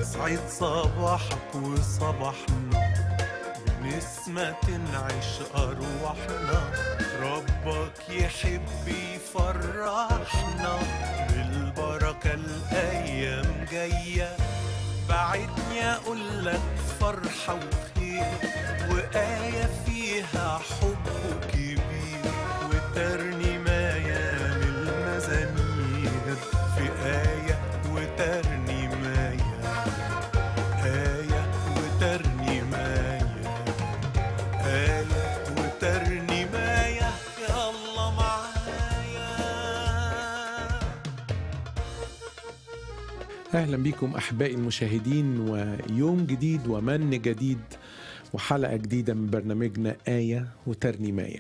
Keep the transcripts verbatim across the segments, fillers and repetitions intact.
يسعد صباحك وصباحنا، بنسمة تنعش أرواحنا. ربك يحب يفرحنا بالبركة، الأيام جاية. بعدني أقولك فرحة وخير، وآية فيها حب كبير، وترنيماية للمزامير. في آية وترنيماية، آية وترنيماية، آية وترنيماية، يا الله معايا. أهلا بكم أحبائي المشاهدين، ويوم جديد ومن جديد وحلقة جديدة من برنامجنا آية وترنيماية.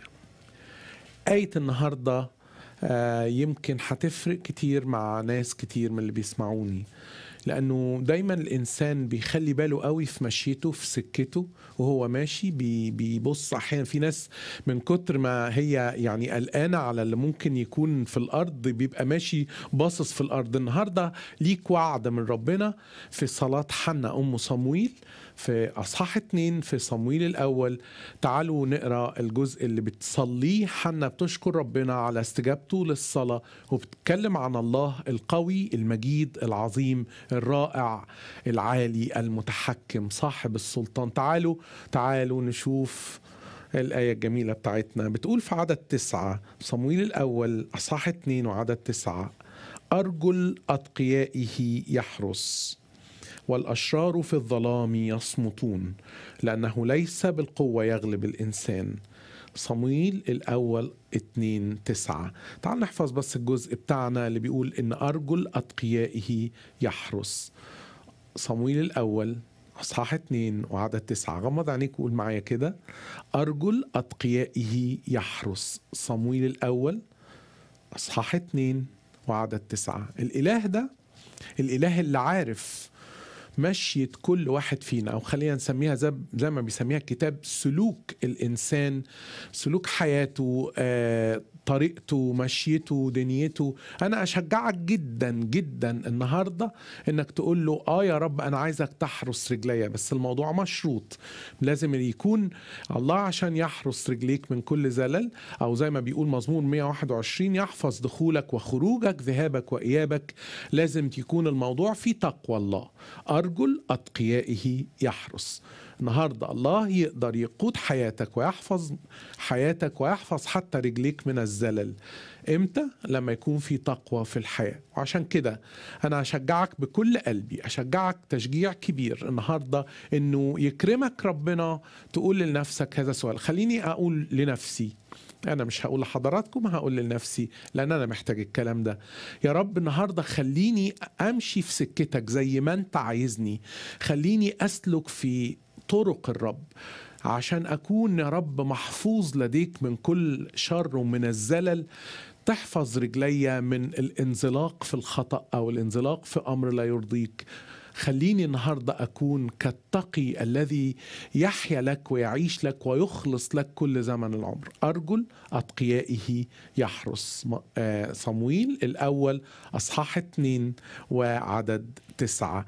آية النهاردة آه يمكن هتفرق كتير مع ناس كتير من اللي بيسمعوني، لأنه دايما الإنسان بيخلي باله قوي في مشيته في سكته وهو ماشي. بي بيبص أحيانا، في ناس من كتر ما هي يعني قلقانة على اللي ممكن يكون في الأرض بيبقى ماشي باصص في الأرض. النهاردة ليك وعد من ربنا في صلاة حنا أم صمويل في أصحاح اتنين في صمويل الأول. تعالوا نقرأ الجزء اللي بتصليه حنا، بتشكر ربنا على استجابته للصلاة، وبتتكلم عن الله القوي المجيد العظيم الرائع العالي المتحكم صاحب السلطان. تعالوا تعالوا نشوف الآية الجميلة بتاعتنا. بتقول في عدد تسعة، صمويل الأول أصحاح اتنين وعدد تسعة: أرجل أتقيائه يحرس، والأشرار في الظلام يصمتون، لأنه ليس بالقوة يغلب الإنسان. صمويل الأول اتنين تسعة. تعال نحفظ بس الجزء بتاعنا اللي بيقول إن أرجل أتقيائه يحرس. صمويل الأول أصحاح اتنين وعدد تسعة. غمض عينيك وقول معايا كده: أرجل أتقيائه يحرس. صمويل الأول أصحاح اتنين وعدد تسعة. الإله ده الإله اللي عارف مشية كل واحد فينا، أو خلينا نسميها زي, زي ما بيسميها الكتاب سلوك الإنسان، سلوك حياته، آه طريقته، مشيته، دنيته. أنا أشجعك جدا جدا النهاردة إنك تقول له آه يا رب أنا عايزك تحرس رجليا، بس الموضوع مشروط. لازم يكون الله عشان يحرس رجليك من كل زلل، أو زي ما بيقول مزمور مية وواحد وعشرين: يحفظ دخولك وخروجك، ذهابك وإيابك. لازم تكون الموضوع في تقوى الله. أرجل أتقيائه يحرس. النهاردة الله يقدر يقود حياتك ويحفظ حياتك ويحفظ حتى رجليك من الزلل. إمتى؟ لما يكون في تقوى في الحياة. وعشان كده أنا أشجعك بكل قلبي، أشجعك تشجيع كبير النهاردة إنه يكرمك ربنا. تقول لنفسك هذا السؤال. خليني أقول لنفسي، أنا مش هقول لحضراتكم، هقول لنفسي لأن أنا محتاج الكلام ده. يا رب النهاردة خليني أمشي في سكتك زي ما أنت عايزني، خليني أسلك في طرق الرب، عشان أكون يا رب محفوظ لديك من كل شر ومن الزلل. تحفظ رجلي من الانزلاق في الخطأ أو الانزلاق في أمر لا يرضيك. خليني النهاردة أكون كالتقي الذي يحيا لك ويعيش لك ويخلص لك كل زمن العمر. أرجل أتقيائه يحرس. صمويل الأول أصحاح اتنين وعدد تسعة.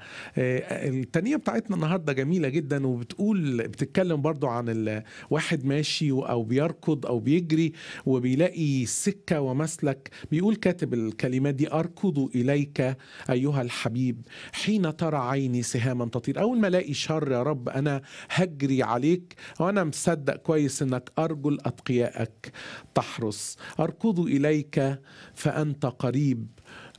التانية بتاعتنا النهاردة جميلة جدا، وبتقول بتتكلم برضو عن واحد ماشي أو بيركض أو بيجري وبيلاقي سكة ومسلك. بيقول كاتب الكلمات دي: أركض إليك أيها الحبيب حين ترى عيني سهاما تطير. أول ما الاقي شر يا رب أنا هجري عليك، وأنا مصدق كويس إنك أرجل أتقيائك تحرس. أركض إليك فأنت قريب،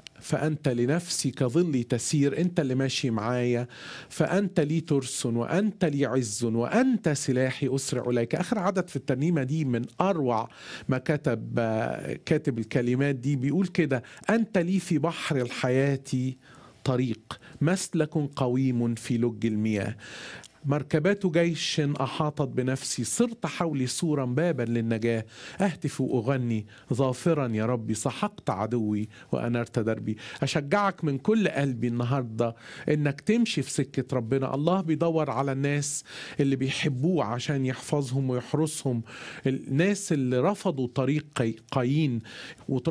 فأنت لنفسي كظلي تسير. أنت اللي ماشي معايا، فأنت لي ترس وأنت لي عز وأنت سلاحي أسرع إليك. آخر عدد في الترنيمة دي من أروع ما كتب كاتب الكلمات دي. بيقول كده: أنت لي في بحر الحياة طريق، مسلك قويم في لج المياه. مركبات جيش أحاطت بنفسي، صرت حولي سورا بابا للنجاة. أهتف وأغني ظافرا يا ربي، سحقت عدوي وأنرت دربي. أشجعك من كل قلبي النهاردة إنك تمشي في سكة ربنا. الله بيدور على الناس اللي بيحبوه عشان يحفظهم ويحرسهم. الناس اللي رفضوا طريق قايين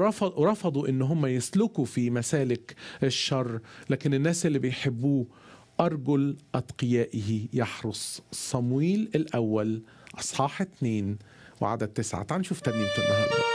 ورفضوا إن هم يسلكوا في مسالك الشر، لكن الناس اللي بيحبوه أرجل أتقيائه يحرس. صمويل الأول أصحاح اتنين وعدد تسعة. تعال نشوف ترنيمة النهاردة.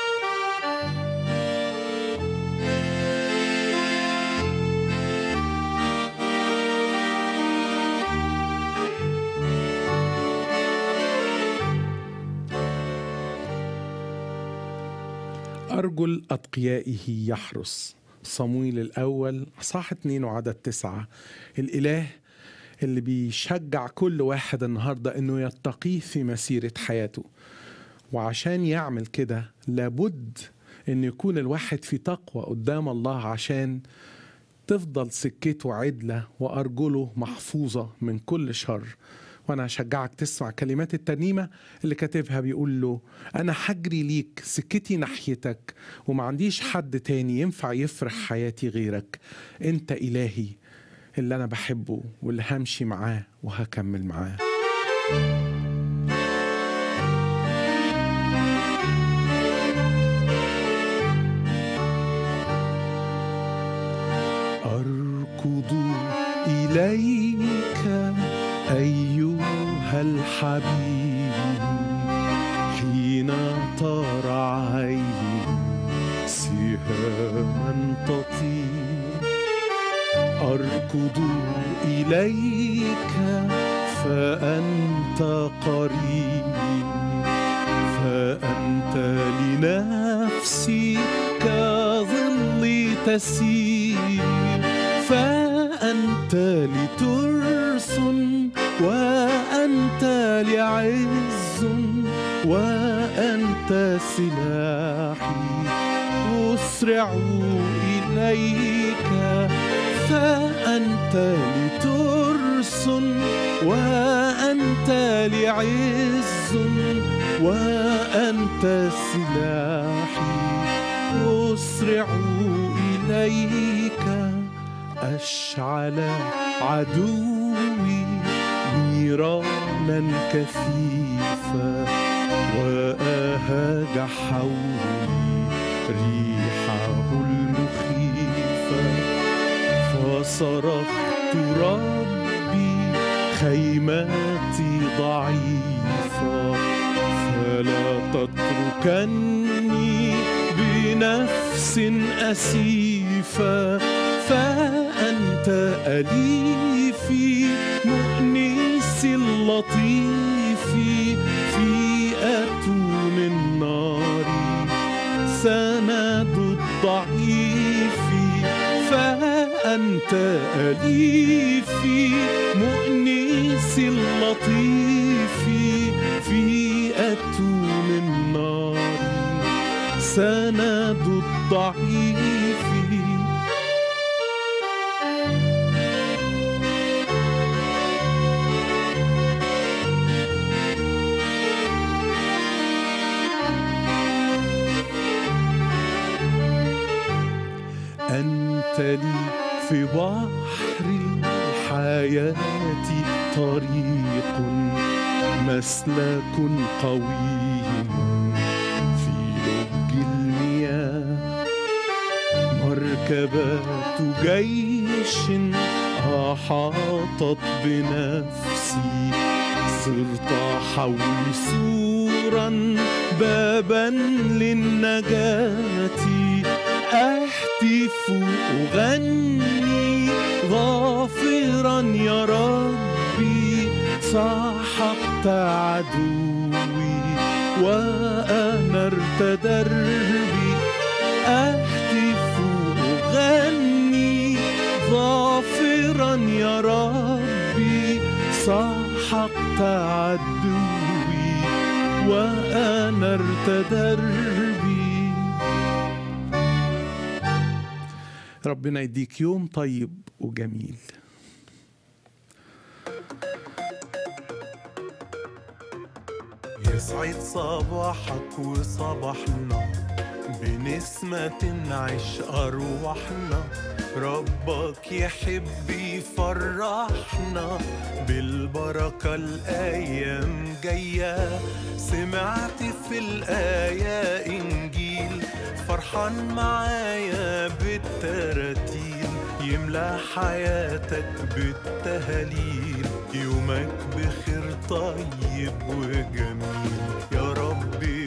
أرجل أتقيائه يحرس. صمويل الأول أصحاح اتنين وعدد تسعة. الإله اللي بيشجع كل واحد النهاردة إنه يتقيه في مسيرة حياته، وعشان يعمل كده لابد إنه يكون الواحد في تقوى قدام الله عشان تفضل سكته عدلة وأرجله محفوظة من كل شر. وأنا هشجعك تسمع كلمات الترنيمة اللي كاتبها، بيقول له: أنا حجري ليك، سكتي ناحيتك، وما عنديش حد تاني ينفع يفرح حياتي غيرك. أنت إلهي اللي أنا بحبه واللي همشي معاه وهكمل معاه. أركض إليك أيها الحبيب حين ترى عيني سهاما تطير. أركض إليك فأنت قريب، فأنت لنفسي كظل تسير، فأنت لترس وأنت لعز وأنت سلاحي. أسرع إليك فأنت لترس وأنت لعز وأنت سلاحي. أسرع إليك أشعل عدوي نيرانا كثيفة، وأهاج حولي ريحه المخيفة. فصرخت ربي خيمتي ضعيفة، فلا تتركني بنفس أسيفة. فأنت أليفي مؤنسي اللطيفي، في أتون النار سند الضعيف. فأنت أليفي مؤنسي اللطيفي، في أتون النار سند الضعيف. أنت لي في بحر الحياة طريق، مسلك قوي في لج المياه. مركبات جيش أحاطت بنفسي، صرت حولي سورا بابا للنجاة. أهتف أغني ظافرا يا ربي، سحقت عدوي وأنرت دربي. أهتف أغني ظافرا يا ربي، سحقت عدوي وأنرت دربي. ربنا يديك يوم طيب وجميل. يسعد صباحك وصباحنا بنسمة نعيش أرواحنا. ربك يحب يفرحنا بالبركة، الأيام جاية. سمعت في الآية إنجيل، فرحان معايا بالتراتيل. يملى حياتك بالتهاليل، يومك بخير طيب وجميل. يا رب